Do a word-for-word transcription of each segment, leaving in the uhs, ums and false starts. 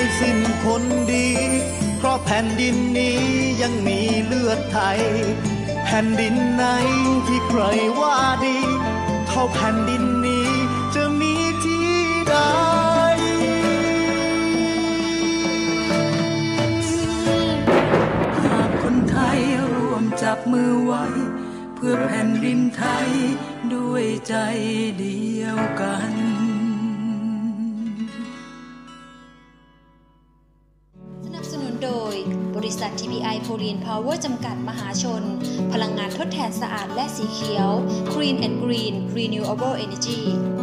ไม่สิ้นคนดีเพราะแผ่นดินนี้ยังมีเลือดไทยแผ่นดินไหนที่ใครว่าดีเท่าแผ่นดินนี้จะมีที่ใดหากคนไทยร่วมจับมือไว้เพื่อแผ่นดินไทยด้วยใจเดียวกันสนับสนุนโดยบริษัท ที พี ไอ Foreign Power จำกัดมหาชนพลังงานทดแทนสะอาดและสีเขียว Green and Green Renewable Energy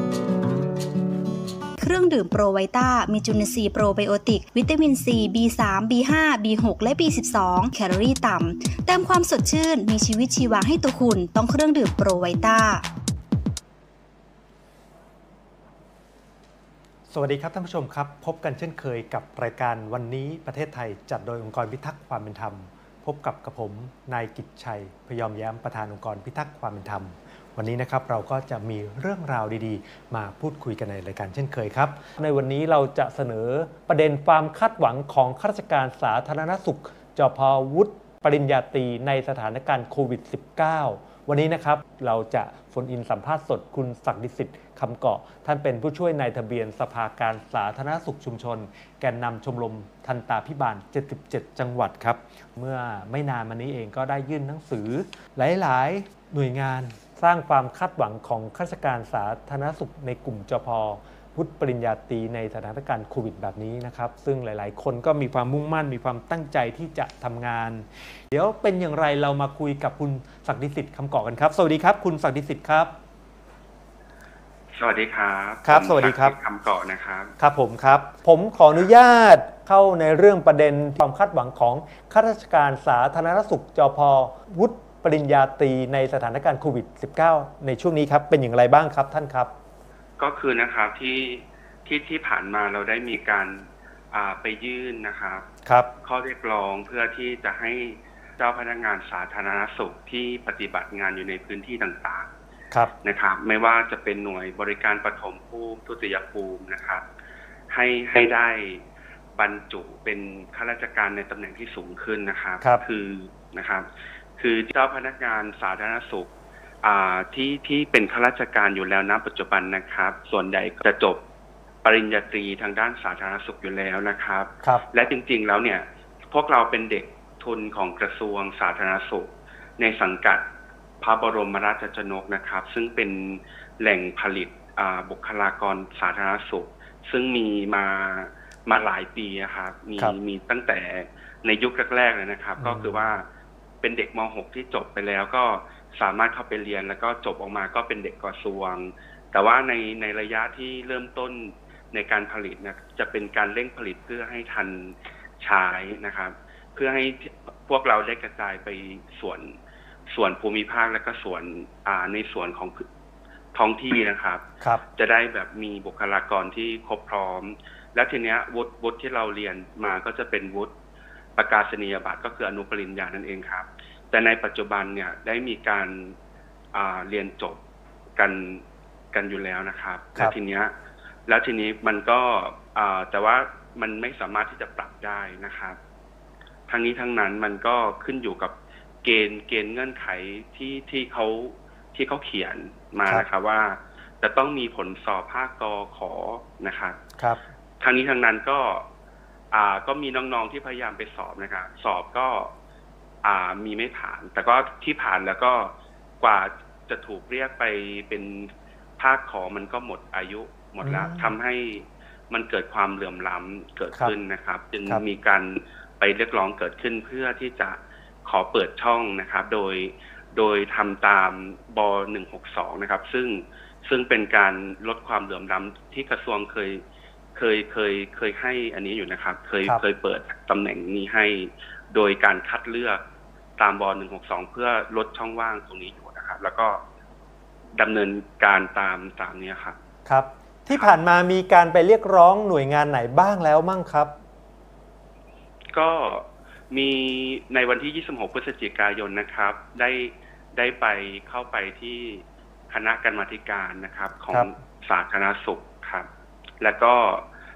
เครื่องดื่มโปรไวต้ามีจุลินทรีย์โปรไบโอติกวิตามินซี บี สาม บี ห้า บี หก และ บี สิบสอง แคลอรี่ต่ำเติมความสดชื่นมีชีวิตชีวาให้ตัวคุณต้องเครื่องดื่มโปรไวต้าสวัสดีครับท่านผู้ชมครับพบกันเช่นเคยกับรายการวันนี้ประเทศไทยจัดโดยองค์กรพิทักษ์ความเป็นธรรมพบกับกระผมนายกิจชัยพยอมแย้มประธานองค์กรพิทักษ์ความเป็นธรรมวันนี้นะครับเราก็จะมีเรื่องราวดีๆมาพูดคุยกันในรายการเช่นเคยครับในวันนี้เราจะเสนอประเด็นความคาดหวังของข้าราชการสาธารณสุขจพ.วุฒิปริญญาตรีในสถานการณ์โควิด สิบเก้า วันนี้นะครับเราจะโฟนอินสัมภาษณ์สดคุณศักดิสิทธิ์คำเกาะท่านเป็นผู้ช่วยนายทะเบียนสภาการสาธารณสุขชุมชนแกนนำชมรมทันตาภิบาลเจ็ดสิบเจ็ดจังหวัดครับเมื่อไม่นานมานี้เองก็ได้ยื่นหนังสือหลายๆหน่วยงานสร้างความคาดหวังของข้าราชการสาธารณสุขในกลุ่มจพ.วุฒิปริญญาตรีในสถานการณ์โควิดแบบนี้นะครับซึ่งหลายๆคนก็มีความมุ่งมั่นมีความตั้งใจที่จะทำงานเดี๋ยวเป็นอย่างไรเรามาคุยกับคุณศักดิสิทธิ์คำเกาะกันครับสวัสดีครับคุณศักดิสิทธิ์ครับสวัสดีครับครับสวัสดีครับคำเกาะนะครับครับผมครับผมขออนุญาตเข้าในเรื่องประเด็นความคาดหวังของข้าราชการสาธารณสุขจพ.วุฒิปริญญาตรีในสถานการณ์โควิด สิบเก้า ในช่วงนี้ครับเป็นอย่างไรบ้างครับท่านครับก็คือนะครับที่ที่ที่ผ่านมาเราได้มีการไปยื่นนะครับครับข้อเรียกร้องเพื่อที่จะให้เจ้าพนักงานสาธารณสุขที่ปฏิบัติงานอยู่ในพื้นที่ต่างๆครับนะครับไม่ว่าจะเป็นหน่วยบริการปฐมภูมิทุติยภูมินะครับให้ให้ได้บรรจุเป็นข้าราชการในตำแหน่งที่สูงขึ้นนะครับคือนะครับคือเจ้าพนักงานสาธารณสุขที่ที่เป็นข้าราชการอยู่แล้วณปัจจุบันนะครับส่วนใหญ่จะจบปริญญาตรีทางด้านสาธารณสุขอยู่แล้วนะครับและจริงๆแล้วเนี่ยพวกเราเป็นเด็กทุนของกระทรวงสาธารณสุขในสังกัดพระบรมราชชนกนะครับซึ่งเป็นแหล่งผลิตบุคลากรสาธารณสุขซึ่งมีมามาหลายปีครับมีมีตั้งแต่ในยุคแรกๆเลยนะครับก็คือว่าเป็นเด็กม หก ที่จบไปแล้วก็สามารถเข้าไปเรียนแล้วก็จบออกมาก็เป็นเด็กกระทรวงแต่ว่าในในระยะที่เริ่มต้นในการผลิตนะจะเป็นการเร่งผลิตเพื่อให้ทันใช้นะครับเพื่อให้พวกเราได้กระจายไปส่วนส่วนภูมิภาคและก็ส่วนอ่าในส่วนของท้องที่นะครับครับจะได้แบบมีบุคลากรที่ครบพร้อมแล้วทีเนี้ยวุฒิวุฒิที่เราเรียนมาก็จะเป็นวุฒิประกาศนียบัตรก็คืออนุปริญญานั่นเองครับแต่ในปัจจุบันเนี่ยได้มีการเรียนจบกันกันอยู่แล้วนะครับแล้วทีเนี้ยแล้วทีนี้มันก็แต่ว่ามันไม่สามารถที่จะปรับได้นะครับทั้งนี้ทั้งนั้นมันก็ขึ้นอยู่กับเกณฑ์เกณฑ์เงื่อนไขที่ที่เขาที่เขาเขียนมานะครับว่าจะต้องมีผลสอบภาคกขอนะครับครับทั้งนี้ทั้งนั้นก็อ่าก็มีน้องๆที่พยายามไปสอบนะครับสอบก็อ่ามีไม่ผ่านแต่ก็ที่ผ่านแล้วก็กว่าจะถูกเรียกไปเป็นภาคขอมันก็หมดอายุหมดแล้วทำให้มันเกิดความเหลื่อมล้ำเกิดขึ้นนะครับจึงมีการไปเรียกร้องเกิดขึ้นเพื่อที่จะขอเปิดช่องนะครับโดยโดยทำตามบหนึ่งหกสองนะครับซึ่งซึ่งเป็นการลดความเหลื่อมล้ำที่กระทรวงเคยเคยเคยเคยให้อันนี้อยู่นะครับเคยเคยเปิดตำแหน่งนี้ให้โดยการคัดเลือกตามบหนึ่งหกสองเพื่อลดช่องว่างตรงนี้อยู่นะครับแล้วก็ดำเนินการตามตามนี้ครับครับที่ผ่านมามีการไปเรียกร้องหน่วยงานไหนบ้างแล้วมั่งครับก็มีในวันที่ยี่สิบหกพฤศจิกายนนะครับได้ได้ไปเข้าไปที่คณะกรรมาธิการนะครับของสาธารณสุขครับแล้วก็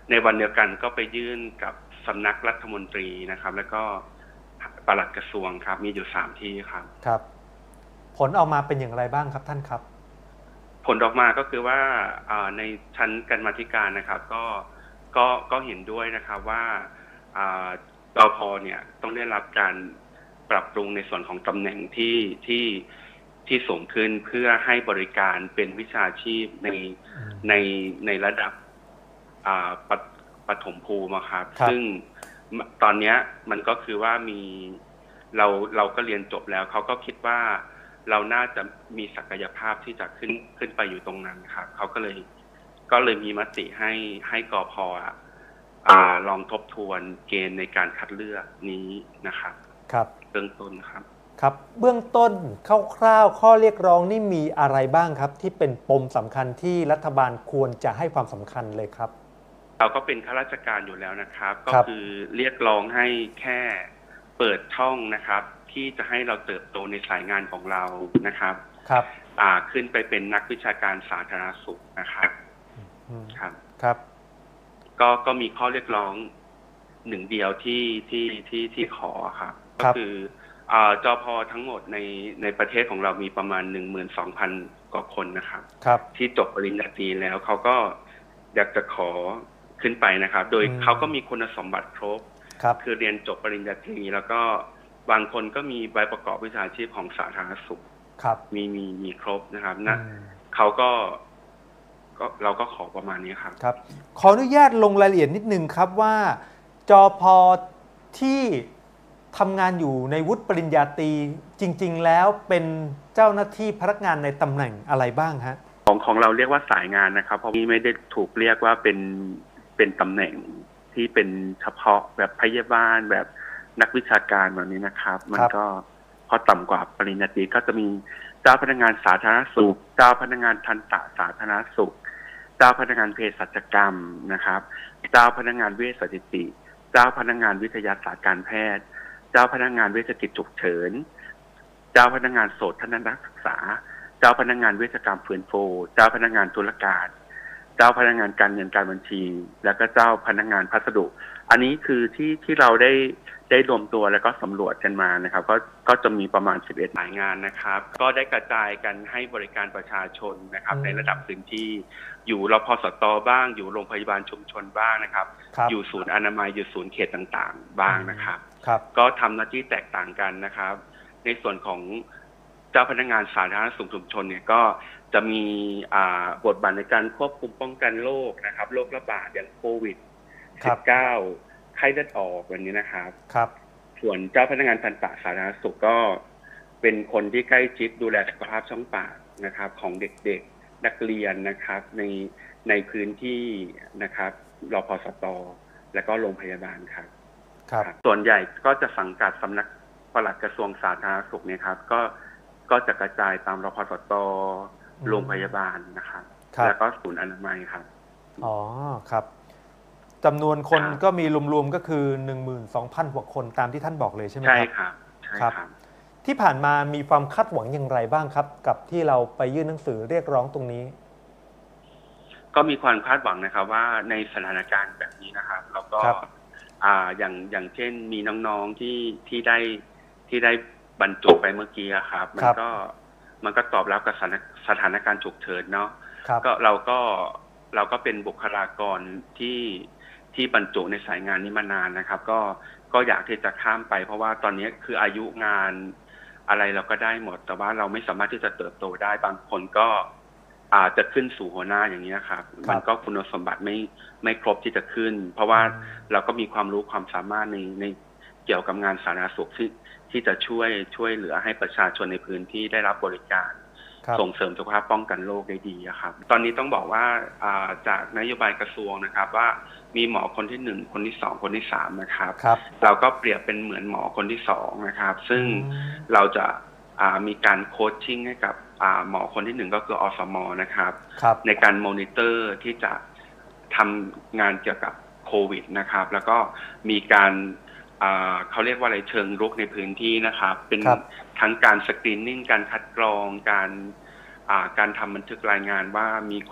ในวันเดียวกันก็ไปยื่นกับสำนักรัฐมนตรีนะครับแล้วก็ปลัดกระทรวงครับมีอยู่สามที่ครับครับผลออกมาเป็นอย่างไรบ้างครับท่านครับผลออกมาก็คือว่าในชั้นกรรมาธิการนะครับก็ก็ก็เห็นด้วยนะครับว่าตพ.เนี่ยต้องได้รับการปรับปรุงในส่วนของตำแหน่งที่ที่ที่สูงขึ้นเพื่อให้บริการเป็นวิชาชีพในในในระดับปปฐมภูมิครับซึ่งตอนนี้มันก็คือว่ามีเราเราก็เรียนจบแล้วเขาก็คิดว่าเราน่าจะมีศักยภาพที่จะขึ้นขึ้นไปอยู่ตรงนั้นครับเขาก็เลยก็เลยมีมติให้ให้กพ.อ่าลองทบทวนเกณฑ์ในการคัดเลือกนี้นะครับครับเบื้องต้นครับครับเบื้องต้นคร่าวๆข้อเรียกร้องนี่มีอะไรบ้างครับที่เป็นปมสำคัญที่รัฐบาลควรจะให้ความสำคัญเลยครับเราก็เป็นข้าราชการอยู่แล้วนะครับก็คือเรียกร้องให้แค่เปิดช่องนะครับที่จะให้เราเติบโตในสายงานของเรานะครับครับอ่าขึ้นไปเป็นนักวิชาการสาธารณสุขนะครับครับครับก็ก็มีข้อเรียกร้องหนึ่งเดียวที่ที่ที่ที่ขอครับก็คืออ่าจพ.ทั้งหมดในในประเทศของเรามีประมาณ หนึ่งหมื่นสองพัน กว่าคนนะครับครับที่จบปริญญาตรีแล้วเขาก็อยากจะขอขึ้นไปนะครับโดยเขาก็มีคุณสมบัติครบคือเรียนจบปริญญาตรีแล้วก็บางคนก็มีใบประกอบวิชาชีพของสาธารณสุขมีมีมีครบนะครับนะเขาก็ก็เราก็ขอประมาณนี้ครับครับขออนุญาตลงรายละเอียดนิดนึงครับว่าจพ.ที่ทำงานอยู่ในวุฒิปริญญาตรีจริงๆแล้วเป็นเจ้าหน้าที่พนักงานในตำแหน่งอะไรบ้างฮะของของเราเรียกว่าสายงานนะครับเพราะนี่ไม่ได้ถูกเรียกว่าเป็นเป็นตำแหน่งที่เป็นเฉพาะแบบพยาบาลแบบนักวิชาการแบบนี้นะครับมันก็พอต่ำกว่าปริญญาตรีก็จะมีเจ้าพนักงานสาธารณสุขเจ้าพนักงานทันตสาธารณสุขเจ้าพนักงานเภสัชกรรมนะครับเจ้าพนักงานเวชสถิติเจ้าพนักงานวิทยาศาสตร์การแพทย์เจ้าพนักงานเวชกิจฉุกเฉินเจ้าพนักงานโสตนนักศึกษาเจ้าพนักงานเวชกรรมฟื้นฟูเจ้าพนักงานธุรการเจ้าพนักงานการเงินการบัญชีแล้วก็เจ้าพนักงานพัสดุอันนี้คือที่ที่เราได้ได้รวมตัวแล้วก็สำรวจกันมานะครับก็ก็จะมีประมาณสิบเอ็ดหมายงานนะครับก็ได้กระจายกันให้บริการประชาชนนะครับในระดับพื้นที่อยู่รพสตบ้างอยู่โรงพยาบาลชุมชนบ้างนะครับอยู่ศูนย์อนามัยอยู่ศูนย์เขตต่างๆบ้างนะครับก็ทำหน้าที่แตกต่างกันนะครับในส่วนของเจ้าพนักงานสาธารณสุขชุมชนเนี่ยก็จะมีบทบาทในการควบคุมป้องกันโรคนะครับโรคระบาดอย่างโควิด สิบเก้า ไข้เลือดออกแบบนี้นะครับครับส่วนเจ้าพนักงานทันตสาธารณสุขก็เป็นคนที่ใกล้ชิดดูแลสุขภาพช่องปากนะครับของเด็กๆนักเรียนนะครับในในพื้นที่นะครับรพสตและก็โรงพยาบาลครับครับส่วนใหญ่ก็จะสังกัดสำนักปลัดกระทรวงสาธารณสุขเนี่ยครับก็ก็จะกระจายตามรพสตโรงพยาบาลนะครับแล้วก็ศูนย์อนามัยครับอ๋อครับจำนวนคนก็มีรวมๆก็คือ หนึ่งหมื่นสองพัน กว่าคนตามที่ท่านบอกเลยใช่ไหมครับใช่ครับใช่ครับที่ผ่านมามีความคาดหวังอย่างไรบ้างครับกับที่เราไปยื่นหนังสือเรียกร้องตรงนี้ก็มีความคาดหวังนะครับว่าในสถานการณ์แบบนี้นะครับเราก็อ่าอย่างอย่างเช่นมีน้องๆที่ที่ได้ที่ได้บรรจุไปเมื่อกี้ครับมันก็มันก็ตอบรับกับสถานการณ์ฉุกเฉินเนาะก็เราก็เราก็เป็นบุคลากรที่ที่บรรจุในสายงานนี้มานานนะครับก็ก็อยากที่จะข้ามไปเพราะว่าตอนนี้คืออายุงานอะไรเราก็ได้หมดแต่ว่าเราไม่สามารถที่จะเติบโตได้บางคนก็อาจจะขึ้นสู่หัวหน้าอย่างนี้ครับมันก็คุณสมบัติไม่ไม่ครบที่จะขึ้นเพราะว่าเราก็มีความรู้ความสามารถในในเกี่ยวกับงานสาธารณสุขที่ที่จะช่วยช่วยเหลือให้ประชาชนในพื้นที่ได้รับบริการส่งเสริมสุขภาพป้องกันโรคได้ดีครับตอนนี้ต้องบอกว่าจากนโยบายกระทรวงนะครับว่ามีหมอคนที่หนึ่งคนที่สองคนที่สามนะครับเราก็เปรียบเป็นเหมือนหมอคนที่สองนะครับซึ่งเราจะมีการโคชชิ่งให้กับหมอคนที่หนึ่งก็คืออสมนะครับในการมอนิเตอร์ที่จะทำงานเกี่ยวกับโควิดนะครับแล้วก็มีการเขาเรียกว่าอะไรเชิงรุกในพื้นที่นะครับเป็นทั้งการสกรีนนิ่งการคัดกรองการการทำบันทึกรายงานว่ามีคน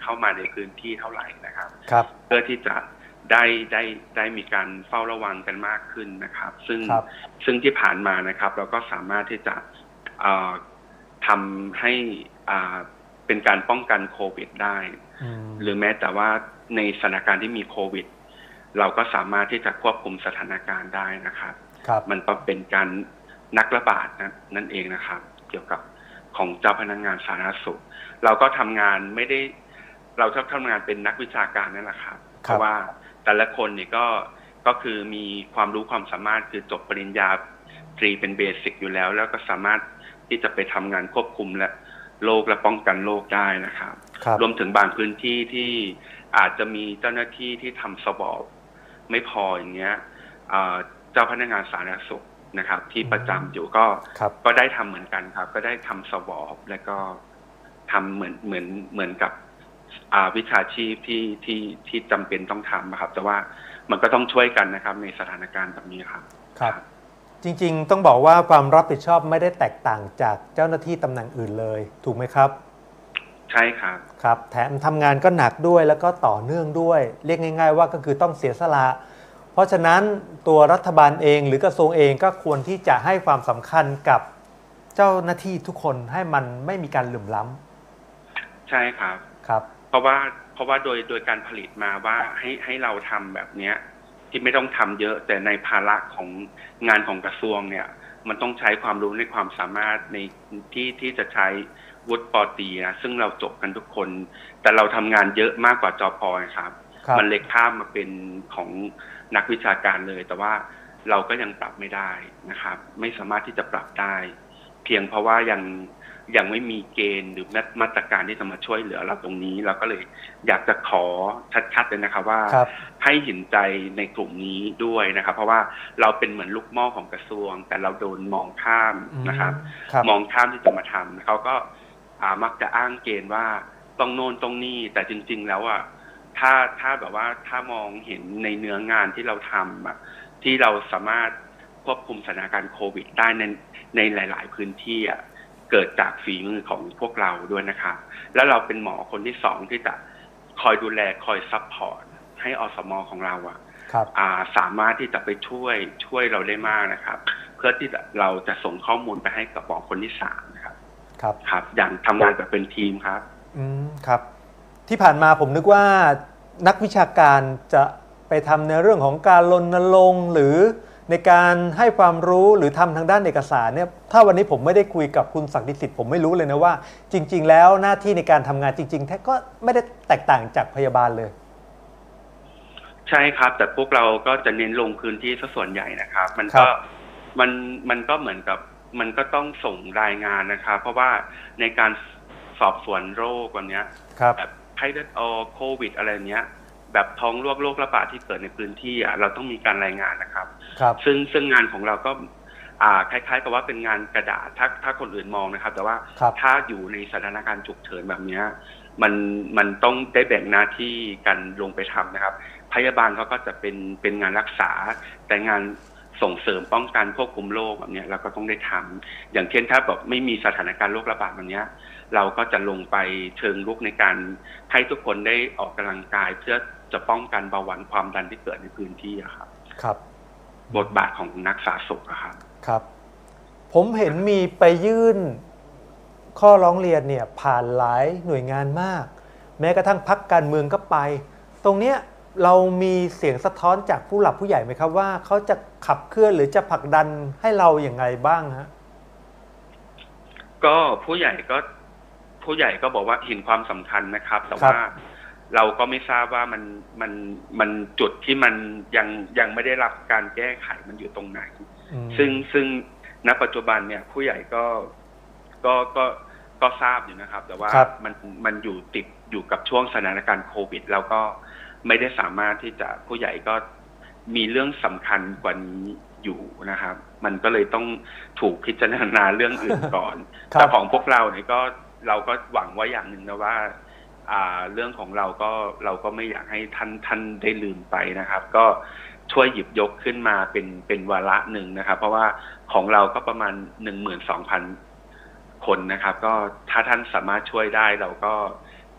เข้ามาในพื้นที่เท่าไหร่นะครับครับเพื่อที่จะได้ได้ได้มีการเฝ้าระวังกันมากขึ้นนะครับซึ่งซึ่งที่ผ่านมานะครับเราก็สามารถที่จะทำให้เป็นการป้องกันโควิดได้หรือแม้แต่ว่าในสถานการณ์ที่มีโควิดเราก็สามารถที่จะควบคุมสถานการณ์ได้นะครับมันก็เป็นการนักระบาดนั่นเองนะครับเกี่ยวกับของเจ้าพนักงานสาธารณสุขเราก็ทำงานไม่ได้เราชอบทำงานเป็นนักวิชาการนั่นแหละครับเพราะว่าแต่ละคนเนี่ยก็ก็คือมีความรู้ความสามารถคือจบปริญญาตรีเป็นเบสิกอยู่แล้วแล้วก็สามารถที่จะไปทำงานควบคุมและโรคและป้องกันโรคได้นะครับรวมถึงบางพื้นที่ที่อาจจะมีเจ้าหน้าที่ที่ทำสวอปไม่พออย่างเงี้ยเจ้าพนักงานสาธารณสุขนะครับที่ประจำอยู่ก็ก็ได้ทำเหมือนกันครับก็ได้ทำสวอปแล้วก็ทำเหมือนเหมือนเหมือนกับวิชาชีพที่ที่ที่จำเป็นต้องทำนะครับแต่ว่ามันก็ต้องช่วยกันนะครับในสถานการณ์แบบนี้ครับครับจริงๆต้องบอกว่าความรับผิดชอบไม่ได้แตกต่างจากเจ้าหน้าที่ตำแหน่งอื่นเลยถูกไหมครับใช่ครับครับแถมทำงานก็หนักด้วยแล้วก็ต่อเนื่องด้วยเรียกง่ายๆว่าก็คือต้องเสียสละเพราะฉะนั้นตัวรัฐบาลเองหรือกระทรวงเองก็ควรที่จะให้ความสำคัญกับเจ้าหน้าที่ทุกคนให้มันไม่มีการเหลื่อมล้ำใช่ครับครับเพราะว่าเพราะว่าโดยโดยการผลิตมาว่าให้ให้เราทำแบบเนี้ยที่ไม่ต้องทำเยอะแต่ในภาระของงานของกระทรวงเนี่ยมันต้องใช้ความรู้ในความสามารถในที่ที่จะใช้วุฒิปตรีนะซึ่งเราจบกันทุกคนแต่เราทำงานเยอะมากกว่าจป.ครับมันเล็กข้ามมาเป็นของนักวิชาการเลยแต่ว่าเราก็ยังปรับไม่ได้นะครับไม่สามารถที่จะปรับได้เพียงเพราะว่ายังยังไม่มีเกณฑ์หรือมาตรการที่จะมาช่วยเหลือเราตรงนี้เราก็เลยอยากจะขอชัดๆเลยนะครับว่าให้เห็นใจในกลุ่มนี้ด้วยนะครับเพราะว่าเราเป็นเหมือนลูกหม้อของกระทรวงแต่เราโดนมองข้ามนะครับมองข้ามที่จะมาทำเขาก็มักจะอ้างเกณฑ์ว่าต้องโน่นต้องนี่แต่จริงๆแล้วอ่ะถ้าถ้าแบบว่าถ้ามองเห็นในเนื้องานที่เราทำอ่ะที่เราสามารถควบคุมสถานการณ์โควิดได้ในในหลายๆพื้นที่อ่ะเกิดจากฝีมือของพวกเราด้วยนะครับแล้วเราเป็นหมอคนที่สองที่จะคอยดูแลคอยซัพพอร์ตให้อสม.ของเราอ่ะสามารถที่จะไปช่วยช่วยเราได้มากนะครับเพื่อที่เราจะส่งข้อมูลไปให้กับหมอคนที่สามนะครับครับครับอย่างทำงานแบบเป็นทีมครับอืมครับที่ผ่านมาผมนึกว่านักวิชาการจะไปทำในเรื่องของการรณรงค์หรือในการให้ความรู้หรือทำทางด้านเอกสารเนี่ยถ้าวันนี้ผมไม่ได้คุยกับคุณศักดิ์สิทธิ์ผมไม่รู้เลยนะว่าจริงๆแล้วหน้าที่ในการทำงานจริงๆแท้ก็ไม่ได้แตกต่างจากพยาบาลเลยใช่ครับแต่พวกเราก็จะเน้นลงพื้นที่ซะส่วนใหญ่นะครับมันก็มันมันก็เหมือนกับมันก็ต้องส่งรายงานนะครับเพราะว่าในการสอบสวนโรควันนี้แบบไข้เลือดออกโควิดอะไรเนี้ยแบบท้องร่วงโรคระบาดที่เกิดในพื้นที่อ่ะเราต้องมีการรายงานนะครับซึ่งซึ่งงานของเราก็อ่าคล้ายๆกับว่าเป็นงานกระดาษถ้าถ้าคนอื่นมองนะครับแต่ว่าถ้าอยู่ในสถานการณ์ฉุกเฉินแบบนี้มันมันต้องได้แบ่งหน้าที่กันลงไปทำนะครับพยาบาลเขาก็จะเป็นเป็นงานรักษาแต่งานส่งเสริมป้องกันควบคุมโรคแบบนี้เราก็ต้องได้ทำอย่างเช่นถ้าแบบไม่มีสถานการณ์โรคระบาดแบบนี้เราก็จะลงไปเชิงรุกในการให้ทุกคนได้ออกกำลังกายเพื่อจะป้องกันเบาหวานความดันที่เกิดในพื้นที่ครับครับบทบาทของนักสาธารณสุขครับครับผมเห็นมีไปยื่นข้อร้องเรียนเนี่ยผ่านหลายหน่วยงานมากแม้กระทั่งพรรคการเมืองก็ไปตรงเนี้ยเรามีเสียงสะท้อนจากผู้หลักผู้ใหญ่ไหมครับว่าเขาจะขับเคลื่อนหรือจะผลักดันให้เราอย่างไรบ้างฮะก็ผู้ใหญ่ก็ผู้ใหญ่ก็บอกว่าเห็นความสำคัญนะครับแต่ว่าเราก็ไม่ทราบว่ามันมันมันจุดที่มันยังยังไม่ได้รับการแก้ไขมันอยู่ตรงไหนซึ่งซึ่งณปัจจุบันเนี่ยผู้ใหญ่ก็ก็ก็ก็ทราบอยู่นะครับแต่ว่ามันมันอยู่ติดอยู่กับช่วงสถานการณ์โควิดแล้วก็ไม่ได้สามารถที่จะผู้ใหญ่ก็มีเรื่องสำคัญกว่านี้อยู่นะครับมันก็เลยต้องถูกพิจารณาเรื่องอื่นก่อนแต่ของพวกเราเนี่ยก็เราก็หวังว่าอย่างหนึ่งนะว่าอ่าเรื่องของเราก็เราก็ไม่อยากให้ท่านท่านได้ลืมไปนะครับก็ช่วยหยิบยกขึ้นมาเป็นเป็นวาระหนึ่งนะครับเพราะว่าของเราก็ประมาณ หนึ่งหมื่นสองพัน คนนะครับก็ถ้าท่านสามารถช่วยได้เราก็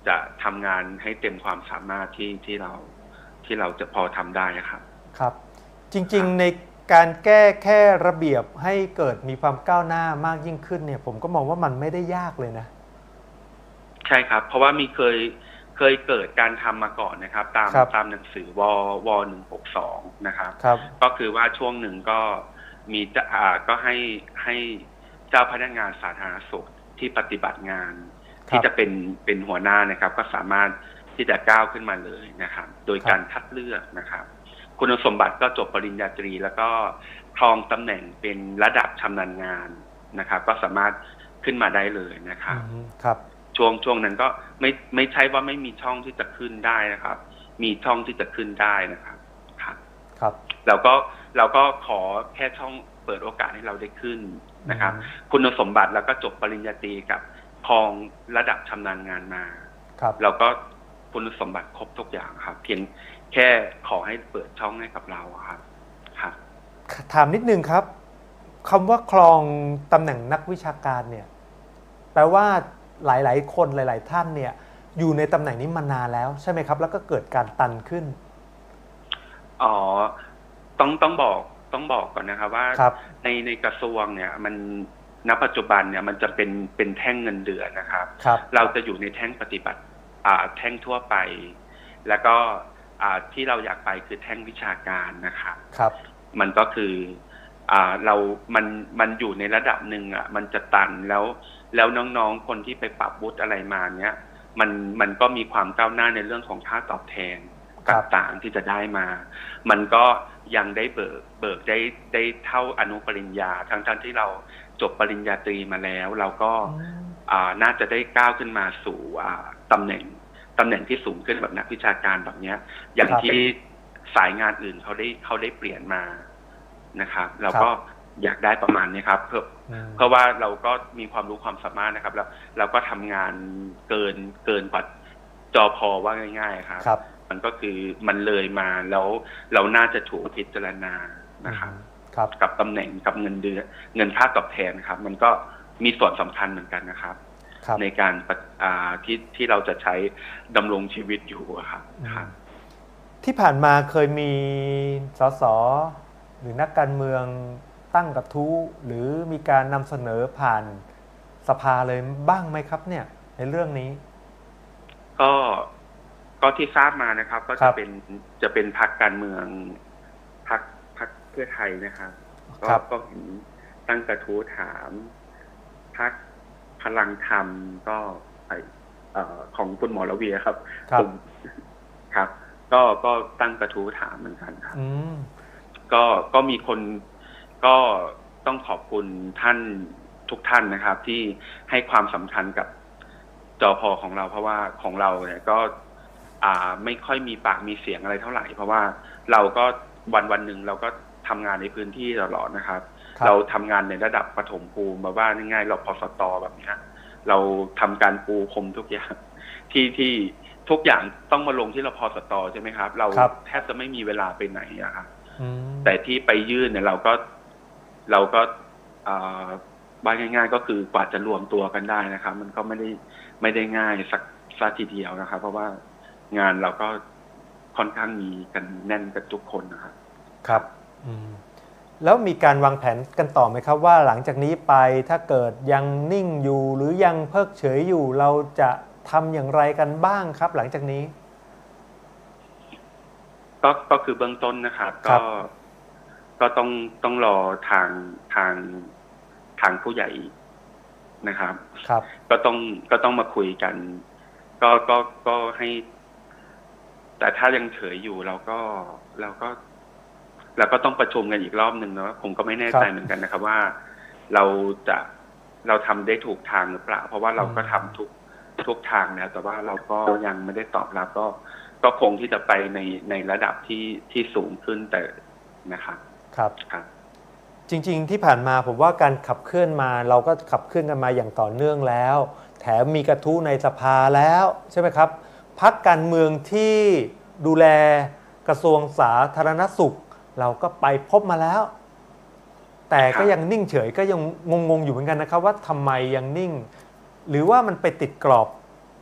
จะทำงานให้เต็มความสามารถที่ที่เราที่เราจะพอทำได้ครับครับจริงๆในการแก้แค่ระเบียบให้เกิดมีความก้าวหน้ามากยิ่งขึ้นเนี่ยผมก็มองว่ามันไม่ได้ยากเลยนะใช่ครับเพราะว่ามีเคยเคยเกิดการทำมาก่อนนะครับตามตามหนังสือววหนึ่งหกสองนะครับก็คือว่าช่วงหนึ่งก็มีอ่าก็ให้ให้เจ้าพนักงานสาธารณสุขที่ปฏิบัติงานที่จะเป็นเป็นหัวหน้านะครับก็สามารถที่จะก้าวขึ้นมาเลยนะครับโดยการคัดเลือกนะครับคุณสมบัติก็จบปริญญาตรีแล้วก็ครองตำแหน่งเป็นระดับชำนาญงานนะครับก็สามารถขึ้นมาได้เลยนะครับครับช่วงช่วงนั้นก็ไม่ไม่ใช่ว่าไม่มีช่องที่จะขึ้นได้นะครับมีช่องที่จะขึ้นได้นะครับครับครับเราก็เราก็ขอแค่ช่องเปิดโอกาสให้เราได้ขึ้นนะครับคุณสมบัติแล้วก็จบปริญญาตรีกับครองระดับชำนาญงานมาครับเราก็คุณสมบัติครบทุกอย่างครับเพียงแค่ขอให้เปิดช่องให้กับเราครับครับถามนิดนึงครับคำว่าครองตำแหน่งนักวิชาการเนี่ยแปลว่าหลายๆคนหลายๆท่านเนี่ยอยู่ในตำแหน่งนี้มานานแล้วใช่ไหมครับแล้วก็เกิดการตันขึ้นอ๋อต้องต้องบอกต้องบอกก่อนนะครับว่าในในกระทรวงเนี่ยมันณปัจจุบันเนี่ยมันจะเป็นเป็นแท่งเงินเดือนนะครับเราจะอยู่ในแท่งปฏิบัติอ่าแท่งทั่วไปแล้วก็อ่าที่เราอยากไปคือแท่งวิชาการนะครับครับมันก็คืออ่าเรามันมันอยู่ในระดับหนึ่งอ่ะมันจะตันแล้วแล้วน้องๆคนที่ไปปรับวุฒิอะไรมาเนี้ยมันมันก็มีความก้าวหน้าในเรื่องของค่าตอบแทนต่างๆที่จะได้มามันก็ยังได้เบิกเบิกได้ได้เท่าอนุปริญญาทั้งท่านที่เราจบปริญญาตรีมาแล้วเราก็อ่าน่าจะได้ก้าวขึ้นมาสู่อ่าตำแหน่งตำแหน่งที่สูงขึ้นแบบนักวิชาการแบบเนี้ยอย่างที่สายงานอื่นเขาได้เขาได้เปลี่ยนมานะครับเราก็อยากได้ประมาณนี้ครับเพราะเพราะว่าเราก็มีความรู้ความสามารถนะครับแล้วเราก็ทำงานเกินเกินกว่าจอพอว่าง่ายๆครับมันก็คือมันเลยมาแล้วเราน่าจะถูกพิจารณานะครับกับตำแหน่งกับเงินเดือนเงินค่าตอบแทนครับมันก็มีส่วนสำคัญเหมือนกันนะครับในการที่ที่เราจะใช้ดำรงชีวิตอยู่ครับที่ผ่านมาเคยมีสสหรือนักการเมืองตั้งกระทู้หรือมีการนำเสนอผ่านสภาเลยบ้างไหมครับเนี่ยในเรื่องนี้ก็ก็ที่ทราบมานะครับก็จะเป็นจะเป็นพรรคการเมืองพรรคพรรคเพื่อไทยนะครับก็ก็เห็นตั้งกระทู้ถามพรรคพลังธรรมก็ไอเอ่อของคุณหมอระเวียครับครับครับก็ก็ตั้งกระทู้ถามเหมือนกันครับก็ก็มีคนก็ต้องขอบคุณท่านทุกท่านนะครับที่ให้ความสำคัญกับจอพอของเราเพราะว่าของเราเนี่ยก็อ่าไม่ค่อยมีปากมีเสียงอะไรเท่าไหร่เพราะว่าเราก็วันวันหนึ่งเราก็ทำงานในพื้นที่ตลอดนะครับเราทำงานในระดับปฐมภูมิแบบว่าง่ายๆเราพสตแบบนี้เราทำการปูพรมทุกอย่างที่ที่ทุกอย่างต้องมาลงที่เราพสตใช่ไหมครับเราแทบจะไม่มีเวลาไปไหนอะครับแต่ที่ไปยื่นเนี่ยเราก็เราก็บ้านง่ายๆก็คือกว่าจะรวมตัวกันได้นะครับมันก็ไม่ได้ไม่ได้ง่ายสักสักทีเดียวนะครับเพราะว่างานเราก็ค่อนข้างมีกันแน่นกันทุกคนนะครับครับแล้วมีการวางแผนกันต่อไหมครับว่าหลังจากนี้ไปถ้าเกิดยังนิ่งอยู่หรือยังเพิกเฉยอยู่เราจะทำอย่างไรกันบ้างครับหลังจากนี้ก็ก็คือเบื้องต้นนะครับก็ก็ต้องต้องรอทางทางทางผู้ใหญ่นะครับครับก็ต้องก็ต้องมาคุยกันก็ก็ก็ให้แต่ถ้ายังเฉยอยู่เราก็เราก็เราก็ต้องประชุมกันอีกรอบหนึ่งเนาะผมก็ไม่แน่ใจเหมือนกันนะครับว่าเราจะเราทำได้ถูกทางหรือเปล่าเพราะว่าเราก็ทำทุกทุกทางแล้วแต่ว่าเราก็ยังไม่ได้ตอบรับก็ก็คงที่จะไปในในระดับที่ที่สูงขึ้นแต่นะครับครับครับจริงๆที่ผ่านมาผมว่าการขับเคลื่อนมาเราก็ขับเคลื่อนกันมาอย่างต่อเนื่องแล้วแถมมีกระทู้ในสภาแล้วใช่ไหมครับพรรคการเมืองที่ดูแลกระทรวงสาธารณสุขเราก็ไปพบมาแล้วแต่ก็ยังนิ่งเฉยก็ยังงงๆอยู่เหมือนกันนะครับว่าทำไมยังนิ่งหรือว่ามันไปติดกรอบ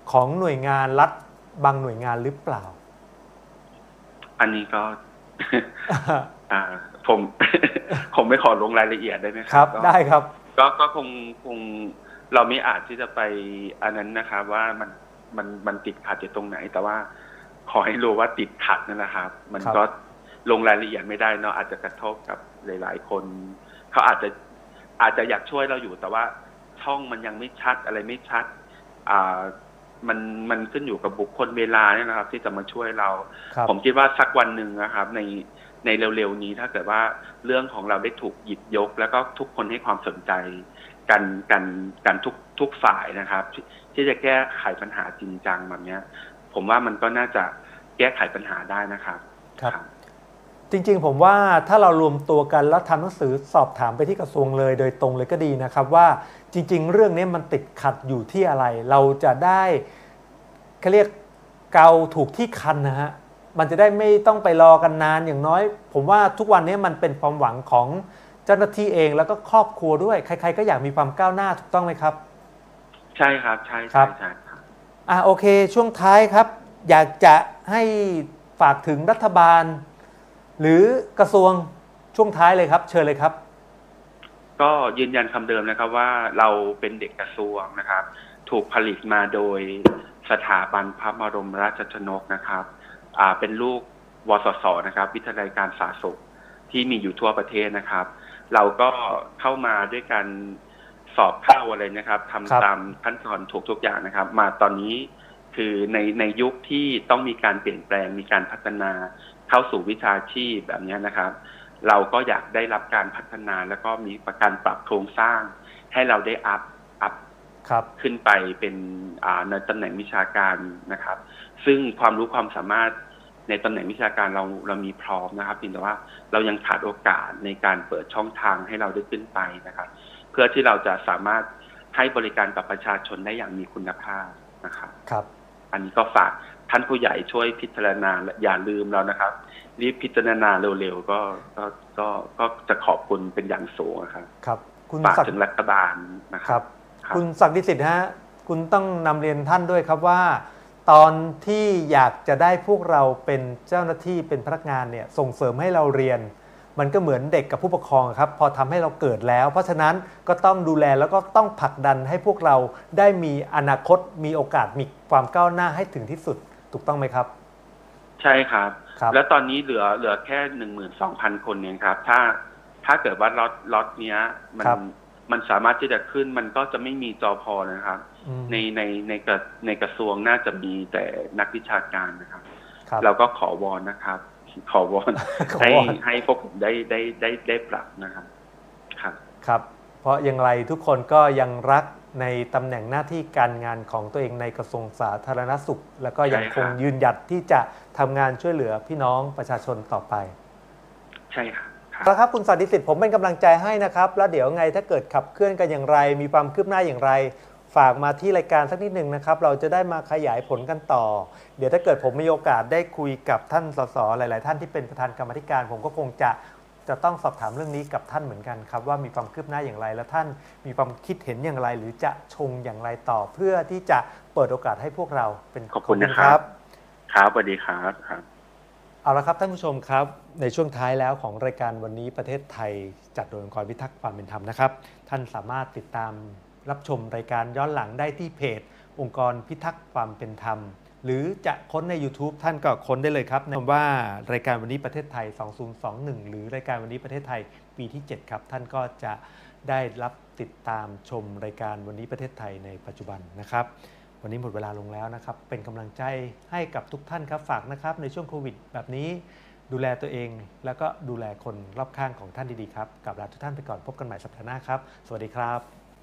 ของหน่วยงานรัฐบางหน่วยงานหรือเปล่าอันนี้ก็ อ่าผม ผมไม่ขอลงรายละเอียดได้ไหมครับได้ครับก็ก็คงคงเราไม่อาจที่จะไปอันนั้นนะครับว่ามันมันมันติดขัดอยู่ตรงไหนแต่ว่าขอให้รู้ว่าติดขัดนั่นแหละครับมันก็ลงรายละเอียดไม่ได้เนาะอาจจะกระทบกับหลายๆคนเขาอาจจะอาจจะอยากช่วยเราอยู่แต่ว่าช่องมันยังไม่ชัดอะไรไม่ชัดอ่ามันมันขึ้นอยู่กับบุคคลเวลาเนี่ยนะครับที่จะมาช่วยเราผมคิดว่าสักวันหนึ่งนะครับในในเร็วๆนี้ถ้าเกิดว่าเรื่องของเราได้ถูกหยิบยกแล้วก็ทุกคนให้ความสนใจกันกันกันทุกทุกฝ่ายนะครับที่จะแก้ไขปัญหาจริงจังแบบนี้ผมว่ามันก็น่าจะแก้ไขปัญหาได้นะครับครับจริงๆผมว่าถ้าเรารวมตัวกันแล้วทำหนังสือสอบถามไปที่กระทรวงเลยโดยตรงเลยก็ดีนะครับว่าจริงๆเรื่องนี้มันติดขัดอยู่ที่อะไรเราจะได้เขาเรียกเกาถูกที่คันนะฮะมันจะได้ไม่ต้องไปรอกันนานอย่างน้อยผมว่าทุกวันนี้มันเป็นความหวังของเจ้าหน้าที่เองแล้วก็ครอบครัวด้วยใครๆก็อยากมีความก้าวหน้าถูกต้องไหมครับใช่ครับใช่ครับใช่ครับอ่ะโอเคช่วงท้ายครับอยากจะให้ฝากถึงรัฐบาลหรือกระทรวงช่วงท้ายเลยครับเชิญเลยครับก็ยืนยันคำเดิมนะครับว่าเราเป็นเด็กกระทรวงนะครับถูกผลิตมาโดยสถาบันพระบรมราชชนกนะครับอ่าเป็นลูกวสสนะครับวิทยาลัยการสาธารณสุขที่มีอยู่ทั่วประเทศนะครับเราก็เข้ามาด้วยการสอบเข้าอะไรนะครับทำตามขั้นตอนถูกทุกอย่างนะครับมาตอนนี้คือในในยุคที่ต้องมีการเปลี่ยนแปลงมีการพัฒนาเข้าสู่วิชาชีพแบบนี้นะครับเราก็อยากได้รับการพัฒนาแล้วก็มีประการปรับโครงสร้างให้เราได้อัพอัพขึ้นไปเป็นในตำแหน่งวิชาการนะครับซึ่งความรู้ความสามารถในตำแหน่งวิชาการเราเรามีพร้อมนะครับเพียงแต่ว่าเรายังขาดโอกาสในการเปิดช่องทางให้เราได้ขึ้นไปนะครับเพื่อที่เราจะสามารถให้บริการกับประชาชนได้อย่างมีคุณภาพนะครับครับอันนี้ก็ฝากท่านผู้ใหญ่ช่วยพิจารณาอย่าลืมเรานะครับรีบพิจารณาเร็วๆก็ก็ก็ก็จะขอบคุณเป็นอย่างสูงครับครับคุณฝากถึงรัฐบาลนะครับคุณศักดิ์สิทธิ์ฮะคุณต้องนำเรียนท่านด้วยครับว่าตอนที่อยากจะได้พวกเราเป็นเจ้าหน้าที่เป็นพนักงานเนี่ยส่งเสริมให้เราเรียนมันก็เหมือนเด็กกับผู้ปกครองครับพอทำให้เราเกิดแล้วเพราะฉะนั้นก็ต้องดูแลแล้วก็ต้องผลักดันให้พวกเราได้มีอนาคตมีโอกาสมีความก้าวหน้าให้ถึงที่สุดถูกต้องไหมครับใช่ครับแล้วตอนนี้เหลือเหลือแค่หนึ่งหมื่นสองพันคนเองครับถ้าถ้าเกิดว่าล็อตล็อตเนี้ยมันมันสามารถที่จะขึ้นมันก็จะไม่มีจพนะครับในในในกระในกระทรวงน่าจะมีแต่นักวิชาการนะครับเราก็ขอวอนนะครับขอวอนให้ให้พวกผมได้ได้ได้ได้ปรับนะครับครับครับเพราะอย่างไรทุกคนก็ยังรักในตำแหน่งหน้าที่การงานของตัวเองในกระทรวงสาธารณสุขแล้วก็ยังคงยืนหยัดที่จะทำงานช่วยเหลือพี่น้องประชาชนต่อไปใช่ครับแล้วครับคุณสันติสิทธิ์ผมเป็นกำลังใจให้นะครับแล้วเดี๋ยวไงถ้าเกิดขับเคลื่อนกันอย่างไรมีความคืบหน้าอย่างไรฝากมาที่รายการสักนิดหนึ่งนะครับเราจะได้มาขยายผลกันต่อเดี๋ยวถ้าเกิดผมมีโอกาสได้คุยกับท่านสสหลายๆท่านที่เป็นประธานกรรมธิการผมก็คงจะจะต้องสอบถามเรื่องนี้กับท่านเหมือนกันครับว่ามีความคืบหน้าอย่างไรและท่านมีความคิดเห็นอย่างไรหรือจะชงอย่างไรต่อเพื่อที่จะเปิดโอกาสให้พวกเราเป็นขอบคุณนะครับครับสวัสดีครับครับเอาละครับท่านผู้ชมครับในช่วงท้ายแล้วของรายการวันนี้ประเทศไทยจัดโดยองค์กรพิทักษ์ความเป็นธรรมนะครับท่านสามารถติดตามรับชมรายการย้อนหลังได้ที่เพจองค์กรพิทักษ์ความเป็นธรรมหรือจะค้นใน YouTube ท่านก็ค้นได้เลยครับคำว่ารายการวันนี้ประเทศไทยสองพันยี่สิบเอ็ดหรือรายการวันนี้ประเทศไทยปีที่เจ็ดครับท่านก็จะได้รับติดตามชมรายการวันนี้ประเทศไทยในปัจจุบันนะครับวันนี้หมดเวลาลงแล้วนะครับเป็นกำลังใจให้กับทุกท่านครับฝากนะครับในช่วงโควิดแบบนี้ดูแลตัวเองแล้วก็ดูแลคนรอบข้างของท่านดีๆครับกับลาทุกท่านไปก่อนพบกันใหม่สัปดาห์หน้าครับสวัสดีครับ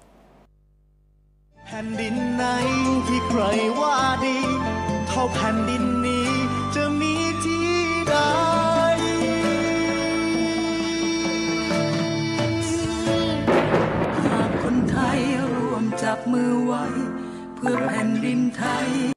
แผ่นดินไหนที่ใครว่าดีเท่าแผ่นดินนี้จะมีที่ใดหากคนไทยร่วมจับมือไว้เพื่อแผ่นดินไทย